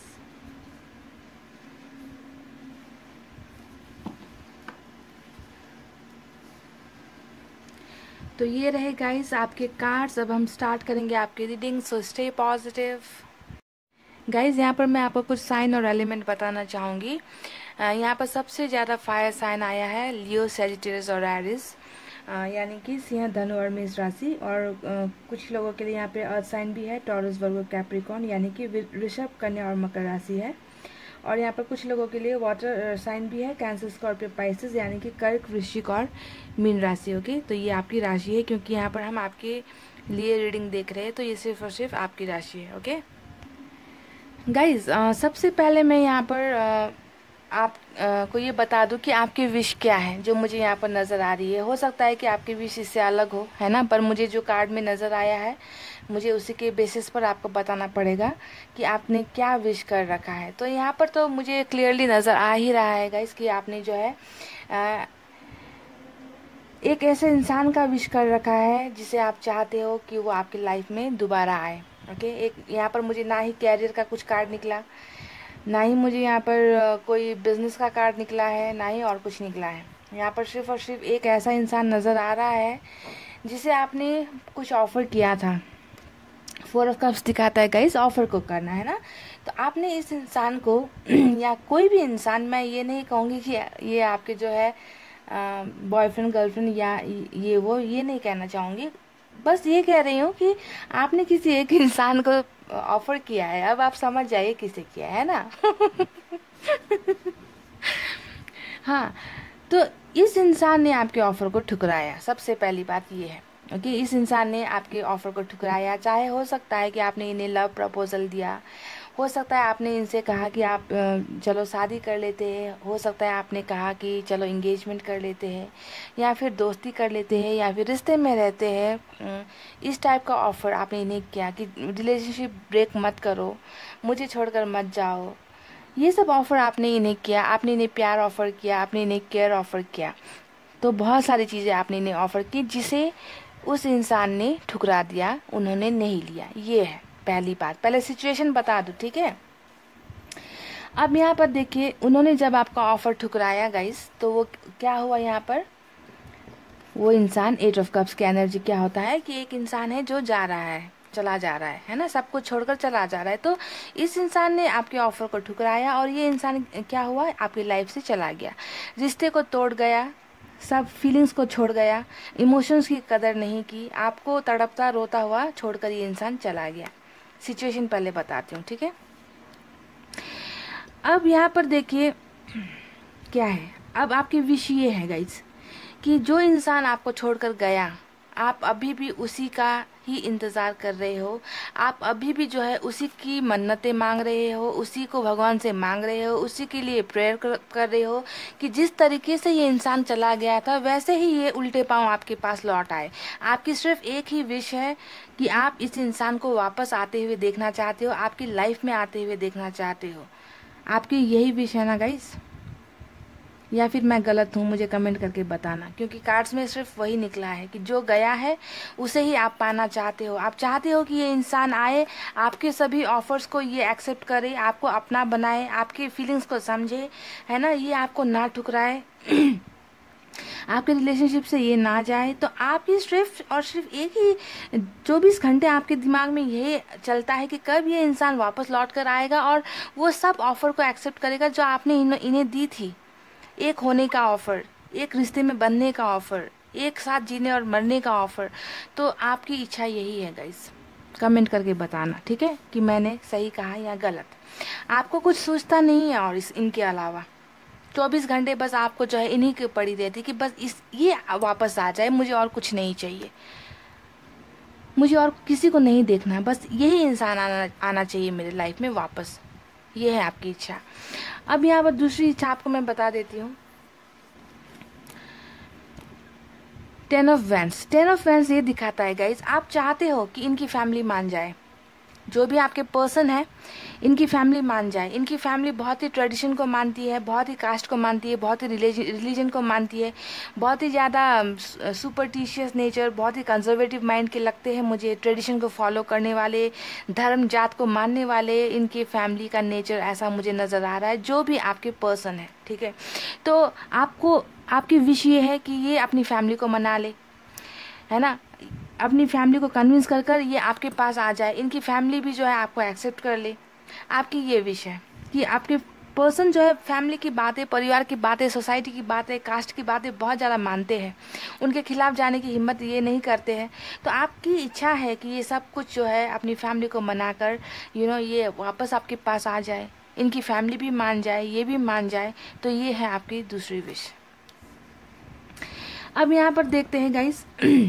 तो ये रहे गाइस आपके कार्ड्स। अब हम स्टार्ट करेंगे आपकी reading, so stay positive. Guys यहाँ पर मैं आपको कुछ साइन और एलिमेंट बताना चाहूँगी। यहाँ पर सबसे ज़्यादा फायर साइन आया है लियो, सैजिटेरियस और एरिस, यानी कि सिंह, धनु और मेष राशि। और कुछ लोगों के लिए यहाँ पे अर्थ साइन भी है, टॉरस, वर्गो, कैप्रिकॉर्न, यानी कि वृषभ, कन्या और मकर राशि है। और यहाँ पर कुछ लोगों के लिए वाटर साइन भी है, कैंसर, स्कॉर्पियो, पाइसेस, यानी कि कर्क, वृश्चिक और मीन राशि। ओके, तो ये आपकी राशि है, क्योंकि यहाँ पर हम आपके लिए रीडिंग देख रहे हैं, तो ये सिर्फ और सिर्फ आपकी राशि है। ओके गाइज, सबसे पहले मैं यहाँ पर आप को ये बता दूं कि आपकी विश क्या है जो मुझे यहाँ पर नज़र आ रही है। हो सकता है कि आपकी विश इससे अलग हो, है ना, पर मुझे जो कार्ड में नज़र आया है मुझे उसी के बेसिस पर आपको बताना पड़ेगा कि आपने क्या विश कर रखा है। तो यहाँ पर तो मुझे क्लियरली नज़र आ ही रहा है गाइज कि आपने जो है एक ऐसे इंसान का विश कर रखा है जिसे आप चाहते हो कि वो आपकी लाइफ में दोबारा आए। ओके, एक यहाँ पर मुझे ना ही कैरियर का कुछ कार्ड निकला, ना ही मुझे यहाँ पर कोई बिजनेस का कार्ड निकला है, ना ही और कुछ निकला है। यहाँ पर सिर्फ और सिर्फ एक ऐसा इंसान नज़र आ रहा है जिसे आपने कुछ ऑफ़र किया था। 4 ऑफ कप्स दिखाता है गाइस, ऑफ़र को करना है ना। तो आपने इस इंसान को या कोई भी इंसान, मैं ये नहीं कहूँगी कि ये आपके जो है बॉयफ्रेंड, गर्लफ्रेंड या ये नहीं कहना चाहूँगी, बस ये कह रही हूँ कि आपने किसी एक इंसान को ऑफर किया है। अब आप समझ जाइए किसे किया है ना हाँ, तो इस इंसान ने आपके ऑफर को ठुकराया। सबसे पहली बात ये है ओके, इस इंसान ने आपके ऑफर को ठुकराया। चाहे हो सकता है कि आपने इन्हें लव प्रपोजल दिया, हो सकता है आपने इनसे कहा कि आप चलो शादी कर लेते हैं, हो सकता है आपने कहा कि चलो इंगेजमेंट कर लेते हैं, या फिर दोस्ती कर लेते हैं, या फिर रिश्ते में रहते हैं। इस टाइप का ऑफ़र आपने इन्हें किया कि रिलेशनशिप ब्रेक मत करो, मुझे छोड़कर मत जाओ। ये सब ऑफ़र आपने इन्हें किया। आपने इन्हें प्यार ऑफ़र किया, आपने इन्हें केयर ऑफ़र किया, तो बहुत सारी चीज़ें आपने इन्हें ऑफ़र की जिसे उस इंसान ने ठुकरा दिया, उन्होंने नहीं लिया। ये है पहली बात। पहले सिचुएशन बता दूं, ठीक है। अब यहाँ पर देखिए, उन्होंने जब आपका ऑफर ठुकराया गाइस, तो वो क्या हुआ यहाँ पर, वो इंसान 8 ऑफ कप्स की एनर्जी क्या होता है कि एक इंसान है जो जा रहा है, चला जा रहा है ना, सब कुछ छोड़कर चला जा रहा है। तो इस इंसान ने आपके ऑफर को ठुकराया और ये इंसान क्या हुआ, आपकी लाइफ से चला गया, रिश्ते को तोड़ गया, सब फीलिंग्स को छोड़ गया, इमोशंस की कदर नहीं की, आपको तड़पता रोता हुआ छोड़कर ये इंसान चला गया। सिचुएशन पहले बताती हूँ, ठीक है। अब यहाँ पर देखिए क्या है। अब आपकी विश ये है गाइज कि जो इंसान आपको छोड़कर गया, आप अभी भी उसी का ही इंतज़ार कर रहे हो, आप अभी भी जो है उसी की मन्नतें मांग रहे हो, उसी को भगवान से मांग रहे हो, उसी के लिए प्रेयर कर रहे हो कि जिस तरीके से ये इंसान चला गया था वैसे ही ये उल्टे पांव आपके पास लौट आए। आपकी सिर्फ एक ही विश है कि आप इस इंसान को वापस आते हुए देखना चाहते हो, आपकी लाइफ में आते हुए देखना चाहते हो। आपकी यही विश है ना गाइस, या फिर मैं गलत हूँ? मुझे कमेंट करके बताना, क्योंकि कार्ड्स में सिर्फ वही निकला है कि जो गया है उसे ही आप पाना चाहते हो। आप चाहते हो कि ये इंसान आए, आपके सभी ऑफर्स को ये एक्सेप्ट करे, आपको अपना बनाए, आपकी फीलिंग्स को समझे, है ना, ये आपको ना ठुकराए आपके रिलेशनशिप से ये ना जाए। तो आपकी सिर्फ और सिर्फ एक ही 24 घंटे आपके दिमाग में यही चलता है कि कब ये इंसान वापस लौट कर आएगा और वो सब ऑफर को एक्सेप्ट करेगा जो आपने इन्हें दी थी। एक होने का ऑफर, एक रिश्ते में बनने का ऑफर, एक साथ जीने और मरने का ऑफर। तो आपकी इच्छा यही है गाइस, कमेंट करके बताना, ठीक है, कि मैंने सही कहा या गलत। आपको कुछ सोचता नहीं है और इनके अलावा, 24 घंटे बस आपको जो है इन्हीं की पड़ी रहती कि बस ये वापस आ जाए, मुझे और कुछ नहीं चाहिए, मुझे और किसी को नहीं देखना है, बस यही इंसान आना चाहिए मेरे लाइफ में वापस। ये है आपकी इच्छा। अब यहाँ पर दूसरी इच्छा आपको मैं बता देती हूँ। 10 ऑफ वैंड्स। 10 ऑफ वैंड्स ये दिखाता है गाइज, आप चाहते हो कि इनकी फैमिली मान जाए, जो भी आपके पर्सन है इनकी फैमिली मान जाए। इनकी फैमिली बहुत ही ट्रेडिशन को मानती है, बहुत ही कास्ट को मानती है, बहुत ही रिलीजन को मानती है, बहुत ही ज़्यादा सुपरटिशियस नेचर, बहुत ही कंजर्वेटिव माइंड के लगते हैं मुझे, ट्रेडिशन को फॉलो करने वाले, धर्म जात को मानने वाले, इनकी फैमिली का नेचर ऐसा मुझे नज़र आ रहा है, जो भी आपके पर्सन है। ठीक है, तो आपको आपकी विश ये है कि ये अपनी फैमिली को मना ले, है ना, अपनी फैमिली को कन्विंस कर कर ये आपके पास आ जाए, इनकी फैमिली भी जो है आपको एक्सेप्ट कर ले। आपकी ये विश है कि आपके पर्सन जो है फैमिली की बातें, परिवार की बातें, सोसाइटी की बातें, कास्ट की बातें बहुत ज़्यादा मानते हैं, उनके खिलाफ जाने की हिम्मत ये नहीं करते हैं। तो आपकी इच्छा है कि ये सब कुछ जो है अपनी फैमिली को मनाकर ये वापस आपके पास आ जाए, इनकी फैमिली भी मान जाए, ये भी मान जाए। तो ये है आपकी दूसरी विश। अब यहाँ पर देखते हैं guys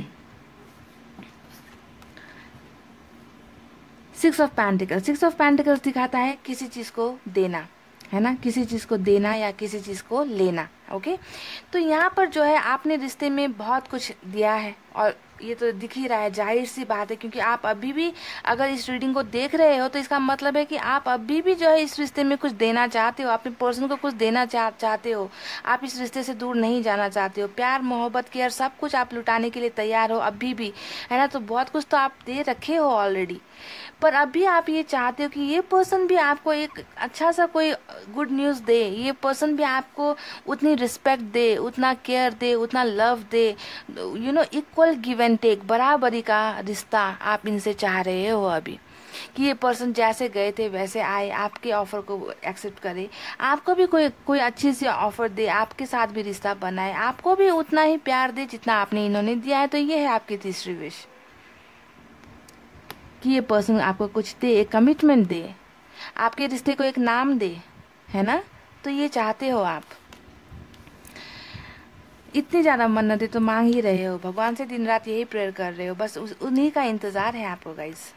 6 of pentacles. 6 of pentacles दिखाता है किसी चीज़ को देना, है ना, किसी चीज़ को देना या किसी चीज़ को लेना। ओके, तो यहाँ पर जो है आपने रिश्ते में बहुत कुछ दिया है और ये तो दिख ही रहा है, जाहिर सी बात है, क्योंकि आप अभी भी अगर इस रीडिंग को देख रहे हो तो इसका मतलब है कि आप अभी भी जो है इस रिश्ते में कुछ देना चाहते हो, अपने पर्सन को कुछ देना चाहते हो, आप इस रिश्ते से दूर नहीं जाना चाहते हो, प्यार मोहब्बत केयर सब कुछ आप लुटाने के लिए तैयार हो अभी भी, है ना। तो बहुत कुछ तो आप दे रखे हो ऑलरेडी, पर अभी आप ये चाहते हो कि ये पर्सन भी आपको एक अच्छा सा कोई गुड न्यूज़ दे, ये पर्सन भी आपको उतनी रिस्पेक्ट दे, उतना केयर दे, उतना लव दे, इक्वल गिव एंड टेक, बराबरी का रिश्ता आप इनसे चाह रहे हो अभी, कि ये पर्सन जैसे गए थे वैसे आए, आपके ऑफर को एक्सेप्ट करे, आपको भी कोई अच्छी सी ऑफर दे, आपके साथ भी रिश्ता बनाए, आपको भी उतना ही प्यार दे जितना आपने इन्होंने दिया है। तो ये है आपकी तीसरी विश कि ये पर्सन आपको कुछ दे, एक कमिटमेंट दे, आपके रिश्ते को एक नाम दे, है ना। तो ये चाहते हो आप, इतनी ज़्यादा मन्नतें तो मांग ही रहे हो, भगवान से दिन रात यही प्रेयर कर रहे हो, बस उन्हीं का इंतज़ार है आपको गाइस।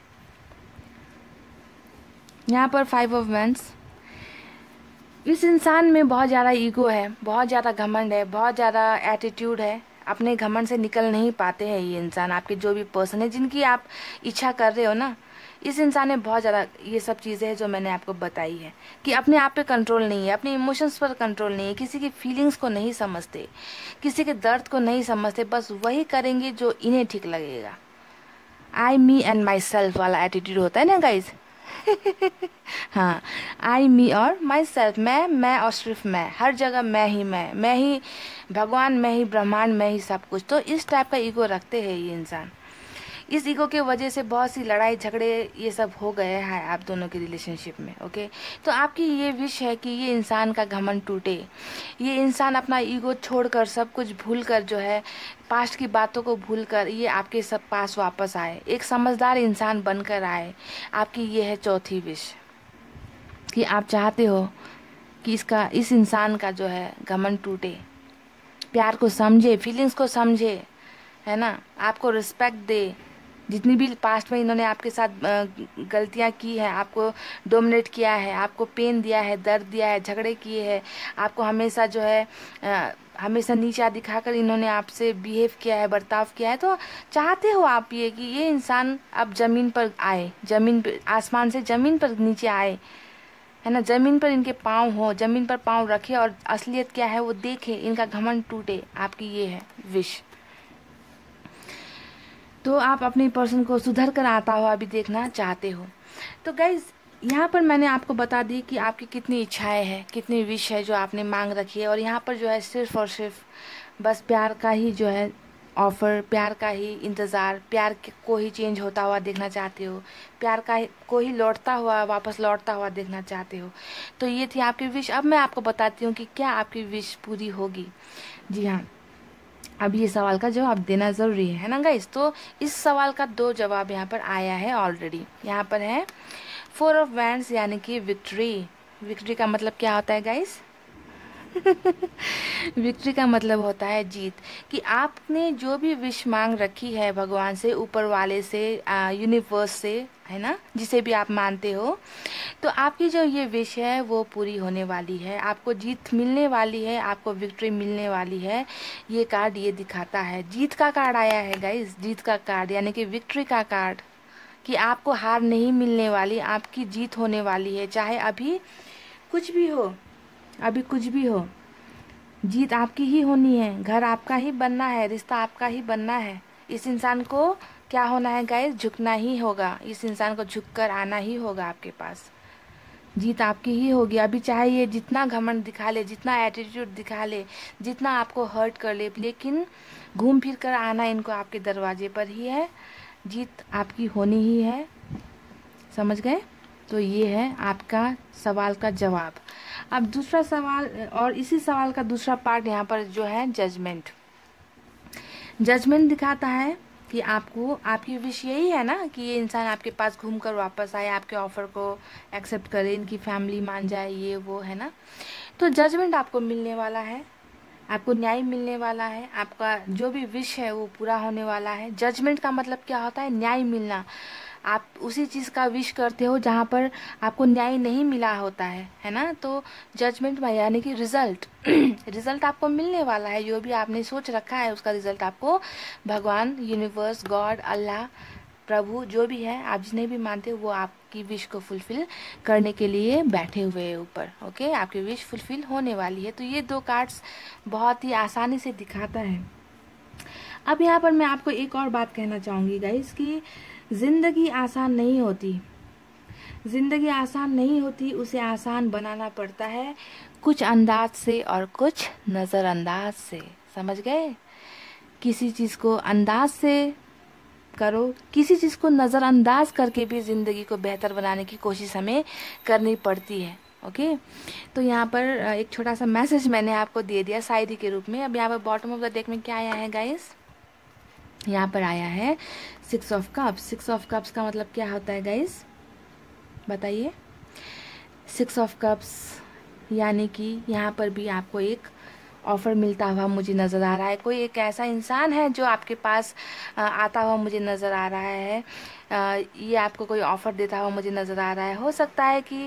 यहाँ पर 5 ऑफ वैंड्स। इस इंसान में बहुत ज़्यादा ईगो है, बहुत ज़्यादा घमंड है, बहुत ज़्यादा एटीट्यूड है, अपने घमंड से निकल नहीं पाते हैं ये इंसान। आपके जो भी पर्सन है जिनकी आप इच्छा कर रहे हो ना, इस इंसान में बहुत ज़्यादा ये सब चीज़ें हैं जो मैंने आपको बताई है, कि अपने आप पे कंट्रोल नहीं है, अपने इमोशंस पर कंट्रोल नहीं है, किसी की फीलिंग्स को नहीं समझते, किसी के दर्द को नहीं समझते, बस वही करेंगे जो इन्हें ठीक लगेगा। I me and myself वाला एटीट्यूड होता है ना गाइज। हाँ, आई मी और माई सेल्फ, मैं और सिर्फ मैं, हर जगह मैं ही भगवान, मैं ही ब्रह्मांड, मैं ही सब कुछ। तो इस टाइप का ईगो रखते हैं ये इंसान। इस ईगो के वजह से बहुत सी लड़ाई झगड़े ये सब हो गए हैं आप दोनों के रिलेशनशिप में। ओके, तो आपकी ये विश है कि ये इंसान का घमंड टूटे, ये इंसान अपना ईगो छोड़कर, सब कुछ भूलकर, जो है पास्ट की बातों को भूलकर ये आपके सब पास वापस आए, एक समझदार इंसान बनकर आए। आपकी ये है चौथी विश कि आप चाहते हो कि इस इंसान का जो है घमंड टूटे, प्यार को समझे, फीलिंग्स को समझे, है ना, आपको रिस्पेक्ट दे। जितनी भी पास्ट में इन्होंने आपके साथ गलतियां की है, आपको डोमिनेट किया है, आपको पेन दिया है, दर्द दिया है, झगड़े किए हैं, आपको हमेशा जो है हमेशा नीचा दिखाकर इन्होंने आपसे बिहेव किया है, बर्ताव किया है। तो चाहते हो आप ये कि ये इंसान अब ज़मीन पर आए, ज़मीन पर, आसमान से ज़मीन पर नीचे आए, है ना, ज़मीन पर इनके पाँव हो, ज़मीन पर पाँव रखे और असलियत क्या है वो देखे, इनका घमंड टूटे। आपकी ये है विश। तो आप अपने पर्सन को सुधर कर आता हो अभी देखना चाहते हो। तो गाइज यहाँ पर मैंने आपको बता दी कि आपकी कितनी इच्छाएं हैं, कितनी विश है जो आपने मांग रखी है, और यहाँ पर जो है सिर्फ और सिर्फ बस प्यार का ही जो है ऑफर, प्यार का ही इंतज़ार, प्यार को ही चेंज होता हुआ देखना चाहते हो, प्यार को ही लौटता हुआ, वापस लौटता हुआ देखना चाहते हो। तो ये थी आपकी विश। अब मैं आपको बताती हूँ कि क्या आपकी विश पूरी होगी। जी हाँ, अब ये सवाल का जवाब देना ज़रूरी है ना गाइस। तो इस सवाल का 2 जवाब यहाँ पर आया है ऑलरेडी। यहाँ पर है 4 ऑफ वैंड्स यानी कि विक्ट्री। विक्ट्री का मतलब क्या होता है गाइस? विक्ट्री का मतलब होता है जीत। कि आपने जो भी विश मांग रखी है भगवान से, ऊपर वाले से, यूनिवर्स से, है ना, जिसे भी आप मानते हो, तो आपकी जो ये विश है वो पूरी होने वाली है। आपको जीत मिलने वाली है, आपको विक्ट्री मिलने वाली है। ये कार्ड ये दिखाता है। जीत का कार्ड आया है गाइस, जीत का कार्ड यानी कि विक्ट्री का कार्ड, कि आपको हार नहीं मिलने वाली, आपकी जीत होने वाली है। चाहे अभी कुछ भी हो, अभी कुछ भी हो, जीत आपकी ही होनी है। घर आपका ही बनना है, रिश्ता आपका ही बनना है। इस इंसान को क्या होना है गाइस, झुकना ही होगा। इस इंसान को झुककर आना ही होगा आपके पास। जीत आपकी ही होगी। अभी चाहे ये जितना घमंड दिखा ले, जितना एटीट्यूड दिखा ले, जितना आपको हर्ट कर ले, लेकिन घूम फिर कर आना इनको आपके दरवाजे पर ही है। जीत आपकी होनी ही है। समझ गए? तो ये है आपका सवाल का जवाब। अब दूसरा सवाल, और इसी सवाल का दूसरा पार्ट यहाँ पर जो है जजमेंट। जजमेंट दिखाता है कि आपको, आपकी विश यही है ना कि ये इंसान आपके पास घूमकर वापस आए, आपके ऑफर को एक्सेप्ट करे, इनकी फैमिली मान जाए, ये वो, है ना। तो जजमेंट आपको मिलने वाला है, आपको न्याय मिलने वाला है। आपका जो भी विश है वो पूरा होने वाला है। जजमेंट का मतलब क्या होता है, न्याय मिलना। आप उसी चीज का विश करते हो जहाँ पर आपको न्याय नहीं मिला होता है ना। तो जजमेंट में यानी कि रिजल्ट रिजल्ट आपको मिलने वाला है। जो भी आपने सोच रखा है उसका रिजल्ट आपको भगवान, यूनिवर्स, गॉड, अल्लाह, प्रभु, जो भी है, आप जिन्हें भी मानते हो, वो आपकी विश को फुलफिल करने के लिए बैठे हुए हैं ऊपर। ओके, आपकी विश फुलफिल होने वाली है। तो ये दो कार्ड्स बहुत ही आसानी से दिखाता है। अब यहाँ पर मैं आपको एक और बात कहना चाहूंगी गाइस, कि जिंदगी आसान नहीं होती। जिंदगी आसान नहीं होती, उसे आसान बनाना पड़ता है कुछ अंदाज से और कुछ नजरअंदाज से। समझ गए? किसी चीज को अंदाज से करो, किसी चीज को नजरअंदाज करके भी जिंदगी को बेहतर बनाने की कोशिश हमें करनी पड़ती है। ओके, तो यहाँ पर एक छोटा सा मैसेज मैंने आपको दे दिया शायरी के रूप में। अब यहाँ पर बॉटम ऑफ द डेक में क्या आया है गाइस, यहाँ पर आया है 6 ऑफ कप्स। 6 ऑफ कप्स का मतलब क्या होता है गाइस, बताइए। 6 ऑफ कप्स यानी कि यहाँ पर भी आपको एक ऑफर मिलता हुआ मुझे नज़र आ रहा है। कोई एक ऐसा इंसान है जो आपके पास आता हुआ मुझे नज़र आ रहा है। ये आपको कोई ऑफर देता हुआ मुझे नज़र आ रहा है। हो सकता है कि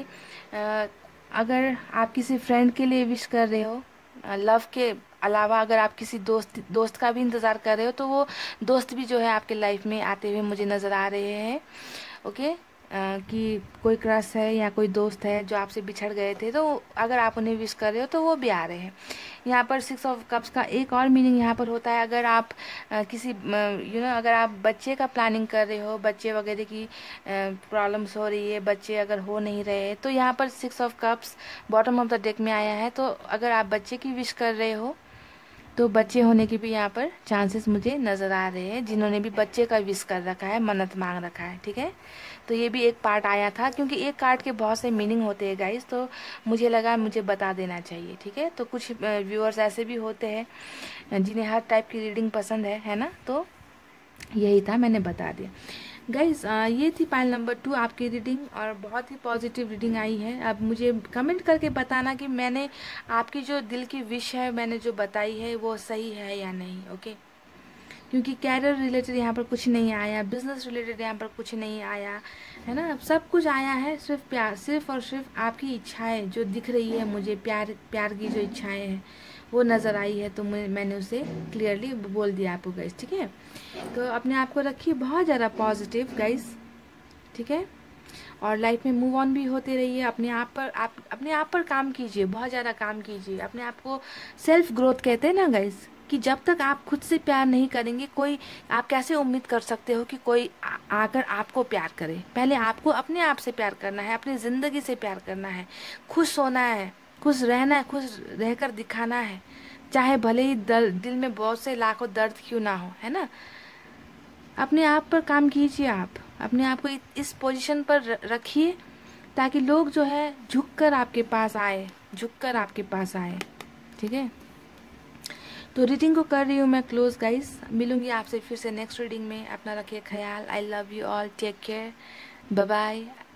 अगर आप किसी फ्रेंड के लिए विश कर रहे हो, लव के अलावा अगर आप किसी दोस्त का भी इंतज़ार कर रहे हो, तो वो दोस्त भी जो है आपके लाइफ में आते हुए मुझे नज़र आ रहे हैं। ओके, कि कोई क्रश है या कोई दोस्त है जो आपसे बिछड़ गए थे, तो अगर आप उन्हें विश कर रहे हो तो वो भी आ रहे हैं। यहाँ पर 6 ऑफ कप्स का एक और मीनिंग यहाँ पर होता है, अगर आप किसी अगर आप बच्चे का प्लानिंग कर रहे हो, बच्चे वगैरह की प्रॉब्लम्स हो रही है, बच्चे अगर हो नहीं रहे, तो यहाँ पर 6 of cups bottom of the deck में आया है। तो अगर आप बच्चे की विश कर रहे हो तो बच्चे होने की भी यहाँ पर चांसेस मुझे नज़र आ रहे हैं, जिन्होंने भी बच्चे का विश कर रखा है, मन्नत मांग रखा है। ठीक है, तो ये भी एक पार्ट आया था, क्योंकि एक कार्ड के बहुत से मीनिंग होते हैं गाइस, तो मुझे लगा मुझे बता देना चाहिए। ठीक है, तो कुछ व्यूअर्स ऐसे भी होते हैं जिन्हें हर टाइप की रीडिंग पसंद है ना, तो यही था, मैंने बता दिया गाइस। ये थी पाइल नंबर 2 आपकी रीडिंग, और बहुत ही पॉजिटिव रीडिंग आई है। अब मुझे कमेंट करके बताना कि मैंने आपकी जो दिल की विश है, मैंने जो बताई है, वो सही है या नहीं। ओके, क्योंकि कैरियर रिलेटेड यहाँ पर कुछ नहीं आया, बिजनेस रिलेटेड यहाँ पर कुछ नहीं आया, है ना। सब कुछ आया है सिर्फ प्यार, सिर्फ और सिर्फ आपकी इच्छाएं जो दिख रही है मुझे, प्यार की जो इच्छाएं हैं वो नज़र आई है, तो मैंने उसे क्लियरली बोल दिया आपको गाइस। ठीक है, तो अपने आप को रखिए बहुत ज़्यादा पॉजिटिव गाइस। ठीक है, और लाइफ में मूव ऑन भी होते रहिए। अपने आप पर काम कीजिए, बहुत ज़्यादा काम कीजिए। अपने आप को सेल्फ ग्रोथ कहते हैं ना गाइस, कि जब तक आप खुद से प्यार नहीं करेंगे, कोई, आप कैसे उम्मीद कर सकते हो कि कोई आकर आपको प्यार करे। पहले आपको अपने आप से प्यार करना है, अपनी ज़िंदगी से प्यार करना है, खुश होना है, खुश रहना है, खुश रहकर दिखाना है, चाहे भले ही दिल में बहुत से लाखों दर्द क्यों ना हो, है ना। अपने आप पर काम कीजिए। आप अपने आप को इस पोजीशन पर रखिए ताकि लोग जो है झुककर आपके पास आए, झुककर आपके पास आए। ठीक है, तो रीडिंग को कर रही हूँ मैं क्लोज गाइस। मिलूंगी आपसे फिर से नेक्स्ट रीडिंग में। अपना रखिए ख्याल। I love you all, take care, bye bye.